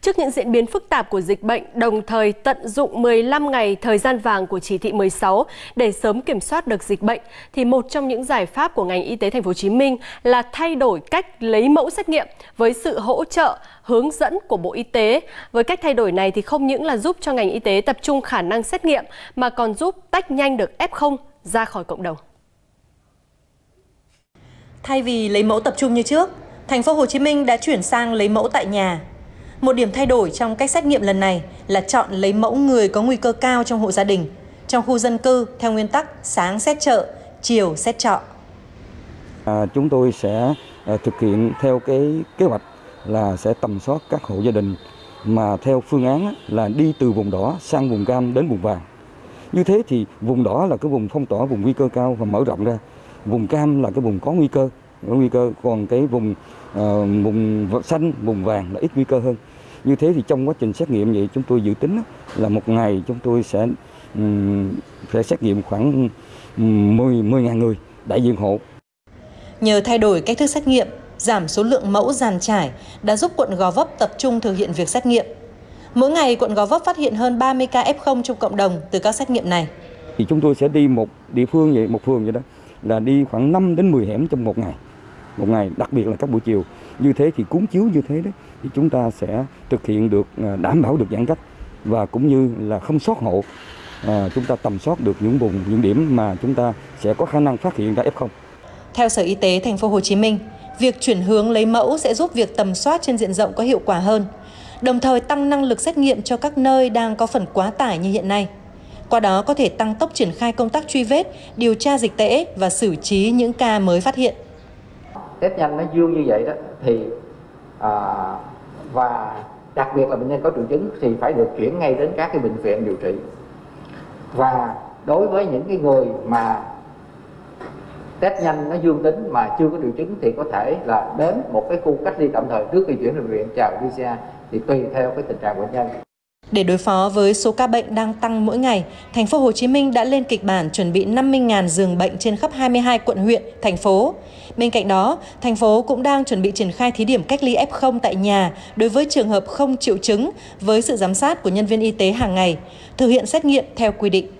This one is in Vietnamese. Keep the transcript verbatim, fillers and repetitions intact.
Trước những diễn biến phức tạp của dịch bệnh, đồng thời tận dụng mười lăm ngày thời gian vàng của chỉ thị mười sáu để sớm kiểm soát được dịch bệnh, thì một trong những giải pháp của ngành y tế Thành phố Hồ Chí Minh là thay đổi cách lấy mẫu xét nghiệm với sự hỗ trợ, hướng dẫn của Bộ Y tế. Với cách thay đổi này thì không những là giúp cho ngành y tế tập trung khả năng xét nghiệm mà còn giúp tách nhanh được ép không ra khỏi cộng đồng. Thay vì lấy mẫu tập trung như trước, Thành phố Hồ Chí Minh đã chuyển sang lấy mẫu tại nhà. Một điểm thay đổi trong cách xét nghiệm lần này là chọn lấy mẫu người có nguy cơ cao trong hộ gia đình, trong khu dân cư theo nguyên tắc sáng xét chợ, chiều xét trọ. À, chúng tôi sẽ à, thực hiện theo cái kế hoạch là sẽ tầm soát các hộ gia đình mà theo phương án là đi từ vùng đỏ sang vùng cam đến vùng vàng. Như thế thì vùng đỏ là cái vùng phong tỏa, vùng nguy cơ cao và mở rộng ra. Vùng cam là cái vùng có nguy cơ, có nguy cơ, còn cái vùng uh, vùng xanh, vùng vàng là ít nguy cơ hơn. Như thế thì trong quá trình xét nghiệm vậy chúng tôi dự tính là một ngày chúng tôi sẽ um, sẽ xét nghiệm khoảng mười nghìn người đại diện hộ. Nhờ thay đổi cách thức xét nghiệm, giảm số lượng mẫu dàn trải đã giúp quận Gò Vấp tập trung thực hiện việc xét nghiệm. Mỗi ngày quận Gò Vấp phát hiện hơn ba mươi ca ép không trong cộng đồng từ các xét nghiệm này. Thì chúng tôi sẽ đi một địa phương vậy, một phường vậy đó, là đi khoảng năm đến mười hẻm trong một ngày. Một ngày, đặc biệt là các buổi chiều. Như thế thì cuốn chiếu như thế đấy thì chúng ta sẽ thực hiện được, đảm bảo được giãn cách và cũng như là không sót hộ. À, chúng ta tầm soát được những vùng, những điểm mà chúng ta sẽ có khả năng phát hiện ra ép không. Theo Sở Y tế Thành phố Hồ Chí Minh, việc chuyển hướng lấy mẫu sẽ giúp việc tầm soát trên diện rộng có hiệu quả hơn, đồng thời tăng năng lực xét nghiệm cho các nơi đang có phần quá tải như hiện nay. Qua đó có thể tăng tốc triển khai công tác truy vết, điều tra dịch tễ và xử trí những ca mới phát hiện. Test nhanh nó dương như vậy đó thì à, và đặc biệt là bệnh nhân có triệu chứng thì phải được chuyển ngay đến các cái bệnh viện điều trị. Và đối với những cái người mà test nhanh nó dương tính mà chưa có triệu chứng thì có thể là đến một cái khu cách ly tạm thời trước khi chuyển đến bệnh viện chờ pê xê rờ, thì tùy theo cái tình trạng bệnh nhân. Để đối phó với số ca bệnh đang tăng mỗi ngày, Thành phố Hồ Chí Minh đã lên kịch bản chuẩn bị năm mươi nghìn giường bệnh trên khắp hai mươi hai quận huyện, thành phố. Bên cạnh đó, thành phố cũng đang chuẩn bị triển khai thí điểm cách ly ép không tại nhà đối với trường hợp không triệu chứng với sự giám sát của nhân viên y tế hàng ngày, thực hiện xét nghiệm theo quy định.